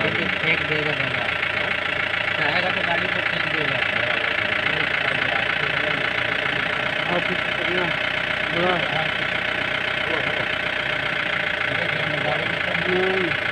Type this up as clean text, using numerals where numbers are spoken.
गाड़ी पे फेंक देगा बंदा, चाहेगा तो गाड़ी पे फेंक देगा। और कुछ करना बड़ा गाड़ी में तो नहीं।